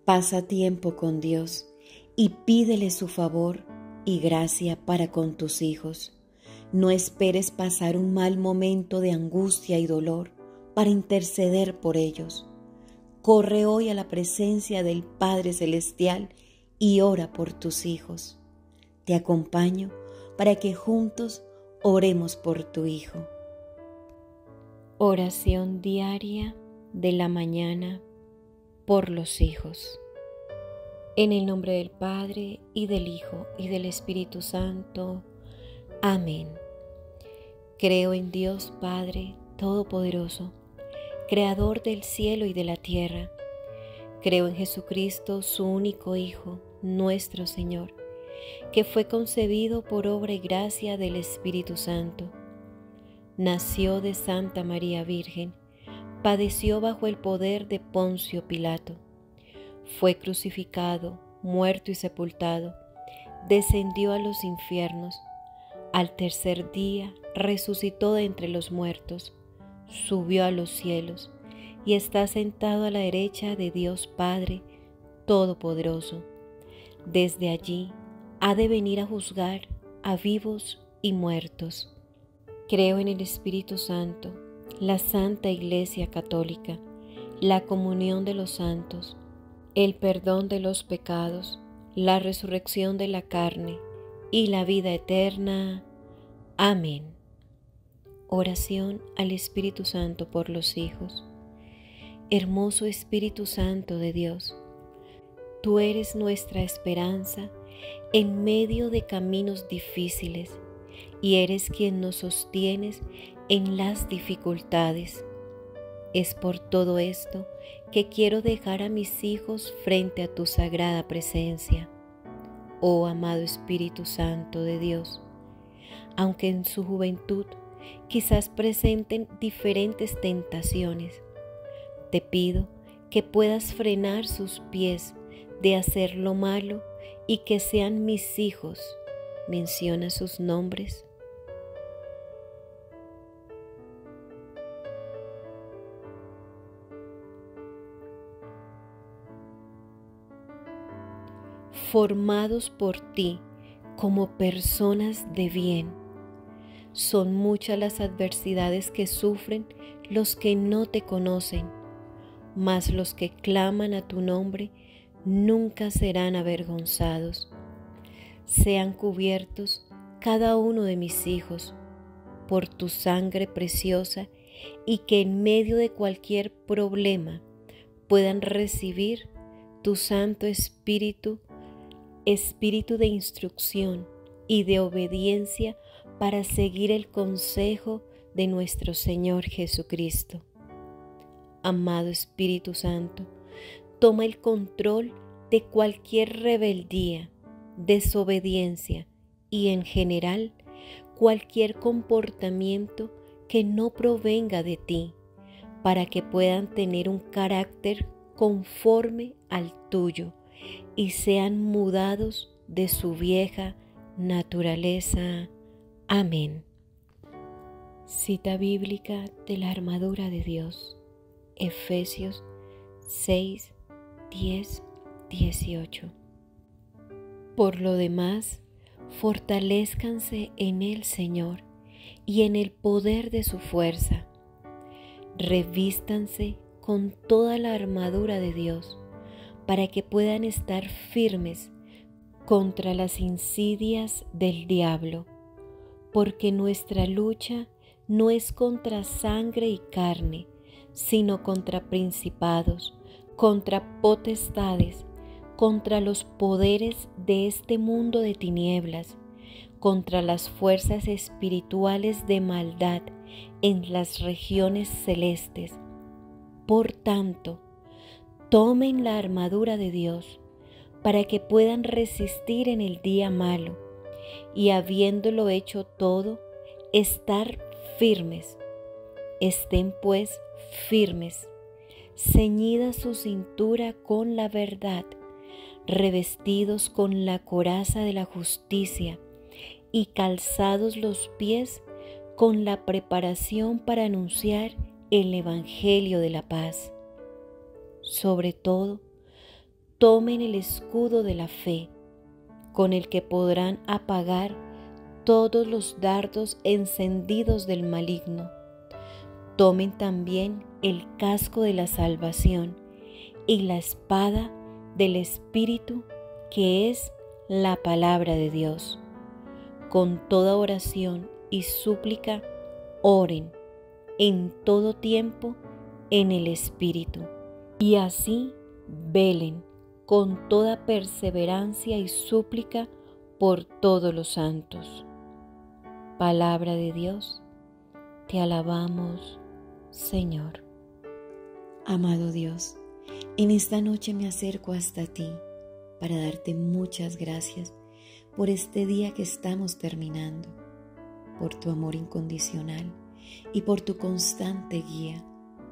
Pasa tiempo con Dios y pídele su favor y gracia para con tus hijos. No esperes pasar un mal momento de angustia y dolor para interceder por ellos. Corre hoy a la presencia del Padre Celestial y ora por tus hijos. Te acompaño para que juntos oremos por tu hijo. Oración diaria de la mañana por los hijos. En el nombre del Padre, y del Hijo, y del Espíritu Santo. Amén. Creo en Dios Padre Todopoderoso, Creador del cielo y de la tierra. Creo en Jesucristo, su único Hijo, nuestro Señor, que fue concebido por obra y gracia del Espíritu Santo. Nació de Santa María Virgen, padeció bajo el poder de Poncio Pilato. Fue crucificado, muerto y sepultado, descendió a los infiernos. Al tercer día resucitó de entre los muertos, subió a los cielos y está sentado a la derecha de Dios Padre Todopoderoso. Desde allí ha de venir a juzgar a vivos y muertos. Creo en el Espíritu Santo, la Santa Iglesia Católica, la comunión de los santos, el perdón de los pecados, la resurrección de la carne y la vida eterna. Amén. Oración al Espíritu Santo por los hijos. Hermoso Espíritu Santo de Dios, tú eres nuestra esperanza en medio de caminos difíciles y eres quien nos sostienes en las dificultades. Es por todo esto que quiero dejar a mis hijos frente a tu sagrada presencia. Oh amado Espíritu Santo de Dios, aunque en su juventud quizás presenten diferentes tentaciones, te pido que puedas frenar sus pies de hacer lo malo y que sean mis hijos. Menciona sus nombres. Formados por ti como personas de bien. Son muchas las adversidades que sufren los que no te conocen, mas los que claman a tu nombre nunca serán avergonzados. Sean cubiertos cada uno de mis hijos por tu sangre preciosa y que en medio de cualquier problema puedan recibir tu Santo Espíritu, Espíritu de instrucción y de obediencia para seguir el consejo de nuestro Señor Jesucristo. Amado Espíritu Santo, toma el control de cualquier rebeldía, desobediencia y en general cualquier comportamiento que no provenga de ti, para que puedan tener un carácter conforme al tuyo y sean mudados de su vieja naturaleza. Amén. Cita bíblica de la armadura de Dios, Efesios 6, 10, 18. Por lo demás, fortalézcanse en el Señor y en el poder de su fuerza. Revístanse con toda la armadura de Dios para que puedan estar firmes contra las insidias del diablo, porque nuestra lucha no es contra sangre y carne, sino contra principados, contra potestades, contra los poderes de este mundo de tinieblas, contra las fuerzas espirituales de maldad en las regiones celestes. Por tanto, tomen la armadura de Dios para que puedan resistir en el día malo y habiéndolo hecho todo, estar firmes. Estén pues firmes, ceñida su cintura con la verdad, revestidos con la coraza de la justicia y calzados los pies con la preparación para anunciar el Evangelio de la paz. Sobre todo, tomen el escudo de la fe, con el que podrán apagar todos los dardos encendidos del maligno. Tomen también el casco de la salvación y la espada del Espíritu, que es la palabra de Dios. Con toda oración y súplica, oren en todo tiempo en el Espíritu, y así velen con toda perseverancia y súplica por todos los santos. Palabra de Dios, te alabamos, Señor. Amado Dios, en esta noche me acerco hasta ti para darte muchas gracias por este día que estamos terminando, por tu amor incondicional y por tu constante guía.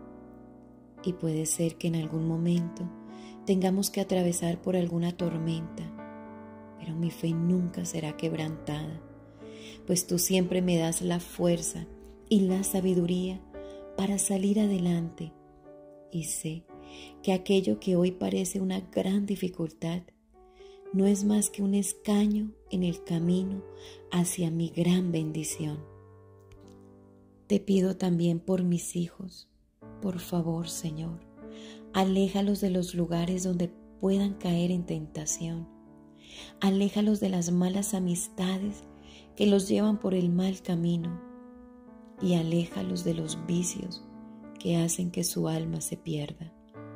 Y puede ser que en algún momento tengamos que atravesar por alguna tormenta, pero mi fe nunca será quebrantada, pues tú siempre me das la fuerza y la sabiduría para salir adelante. Y sé que aquello que hoy parece una gran dificultad no es más que un escaño en el camino hacia mi gran bendición. Te pido también por mis hijos. Por favor, Señor, aléjalos de los lugares donde puedan caer en tentación. Aléjalos de las malas amistades que los llevan por el mal camino. Y aléjalos de los vicios que hacen que su alma se pierda.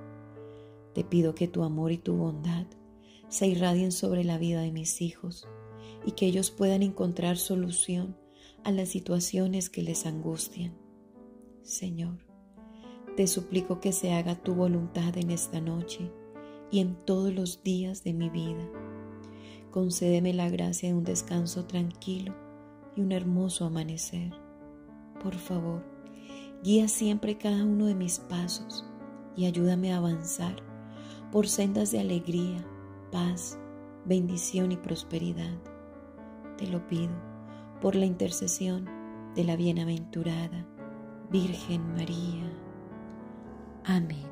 Te pido que tu amor y tu bondad se irradien sobre la vida de mis hijos y que ellos puedan encontrar solución a las situaciones que les angustian. Señor, te suplico que se haga tu voluntad en esta noche y en todos los días de mi vida. Concédeme la gracia de un descanso tranquilo y un hermoso amanecer. Por favor, guía siempre cada uno de mis pasos y ayúdame a avanzar por sendas de alegría, paz, bendición y prosperidad. Te lo pido por la intercesión de la bienaventurada Virgen María. Amén.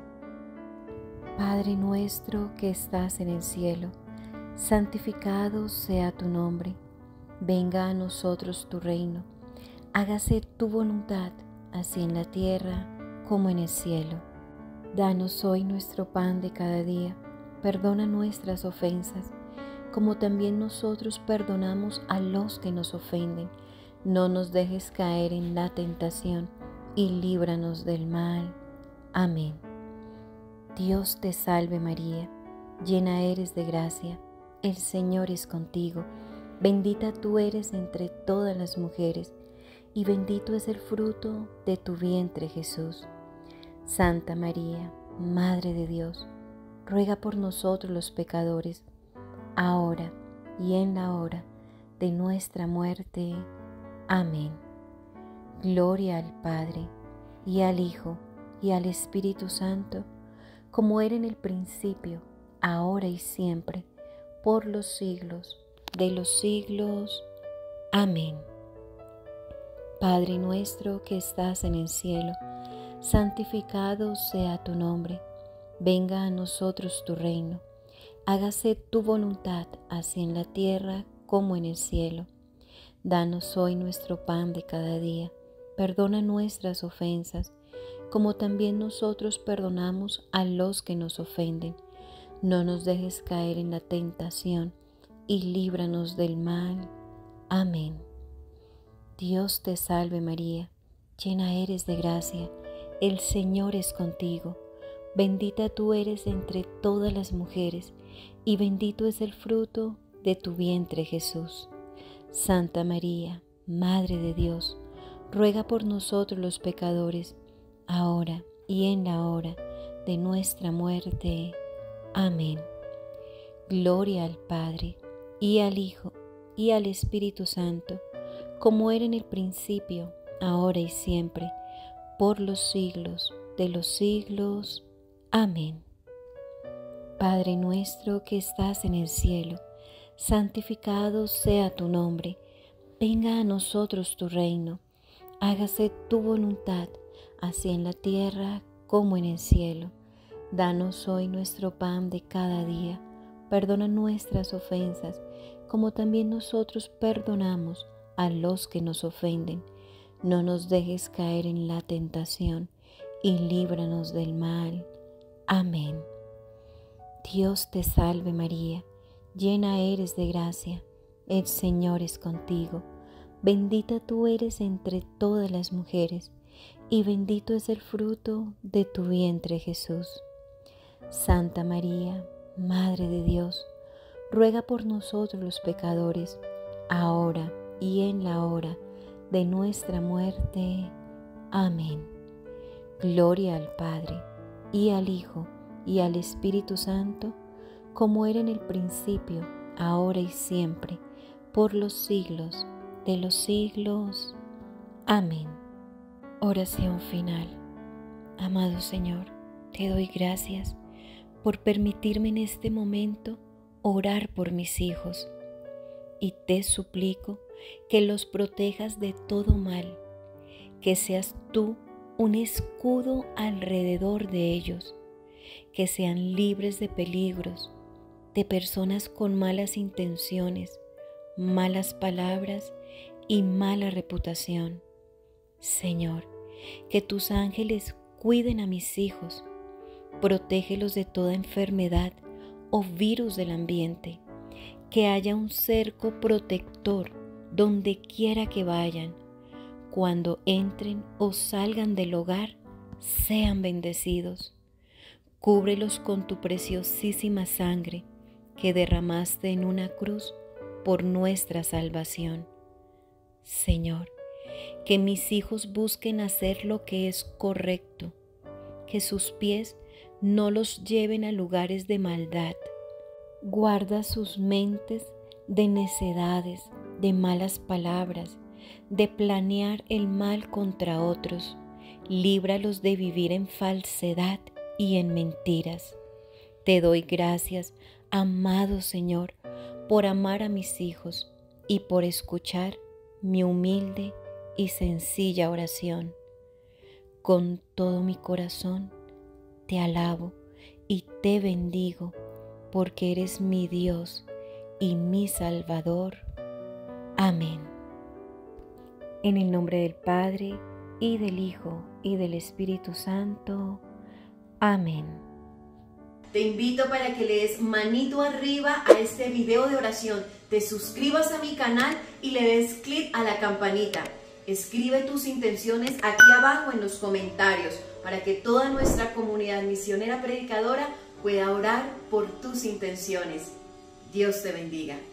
Padre nuestro que estás en el cielo, santificado sea tu nombre. Venga a nosotros tu reino. Hágase tu voluntad, así en la tierra como en el cielo. Danos hoy nuestro pan de cada día. Perdona nuestras ofensas, como también nosotros perdonamos a los que nos ofenden. No nos dejes caer en la tentación y líbranos del mal. Amén. Dios te salve María, llena eres de gracia, el Señor es contigo. Bendita tú eres entre todas las mujeres, y bendito es el fruto de tu vientre Jesús. Santa María, Madre de Dios, ruega por nosotros los pecadores, ahora y en la hora de nuestra muerte. Amén. Gloria al Padre, y al Hijo, y al Espíritu Santo, como era en el principio, ahora y siempre, por los siglos de los siglos. Amén. Padre nuestro que estás en el cielo, santificado sea tu nombre. Venga a nosotros tu reino. Hágase tu voluntad, así en la tierra como en el cielo. Danos hoy nuestro pan de cada día. Perdona nuestras ofensas, como también nosotros perdonamos a los que nos ofenden. No nos dejes caer en la tentación y líbranos del mal. Amén. Dios te salve María, llena eres de gracia, el Señor es contigo. Bendita tú eres entre todas las mujeres, y bendito es el fruto de tu vientre Jesús. Santa María, Madre de Dios, ruega por nosotros los pecadores, ahora y en la hora de nuestra muerte. Amén. Gloria al Padre, y al Hijo, y al Espíritu Santo, como era en el principio, ahora y siempre, por los siglos de los siglos. Amén. Padre nuestro que estás en el cielo, santificado sea tu nombre. Venga a nosotros tu reino. Hágase tu voluntad, así en la tierra como en el cielo. Danos hoy nuestro pan de cada día. Perdona nuestras ofensas, como también nosotros perdonamos a los que nos ofenden. No nos dejes caer en la tentación y líbranos del mal. Amén. Dios te salve María, llena eres de gracia, el Señor es contigo. Bendita tú eres entre todas las mujeres, y bendito es el fruto de tu vientre Jesús. Santa María, Madre de Dios, ruega por nosotros los pecadores, ahora y en la hora de nuestra muerte. Amén. Gloria al Padre, y al Hijo, y al Espíritu Santo, como era en el principio, ahora y siempre, por los siglos de los siglos. Amén. Oración final. Amado Señor, te doy gracias por permitirme en este momento orar por mis hijos, y te suplico que los protejas de todo mal, que seas tú un escudo alrededor de ellos, que sean libres de peligros, de personas con malas intenciones, malas palabras y mala reputación. Señor, que tus ángeles cuiden a mis hijos, protégelos de toda enfermedad o virus del ambiente, que haya un cerco protector donde quiera que vayan. Cuando entren o salgan del hogar, sean bendecidos. Cúbrelos con tu preciosísima sangre que derramaste en una cruz por nuestra salvación. Señor, que mis hijos busquen hacer lo que es correcto, que sus pies no los lleven a lugares de maldad. Guarda sus mentes de necedades, de malas palabras, de planear el mal contra otros. Líbralos de vivir en falsedad y en mentiras. Te doy gracias, amado Señor, por amar a mis hijos y por escuchar mi humilde y sencilla oración. Con todo mi corazón te alabo y te bendigo, porque eres mi Dios y mi Salvador. Amén. En el nombre del Padre, y del Hijo, y del Espíritu Santo. Amén. Te invito para que le des manito arriba a este video de oración, te suscribas a mi canal y le des clic a la campanita. Escribe tus intenciones aquí abajo en los comentarios para que toda nuestra comunidad misionera predicadora pueda orar por tus intenciones. Dios te bendiga.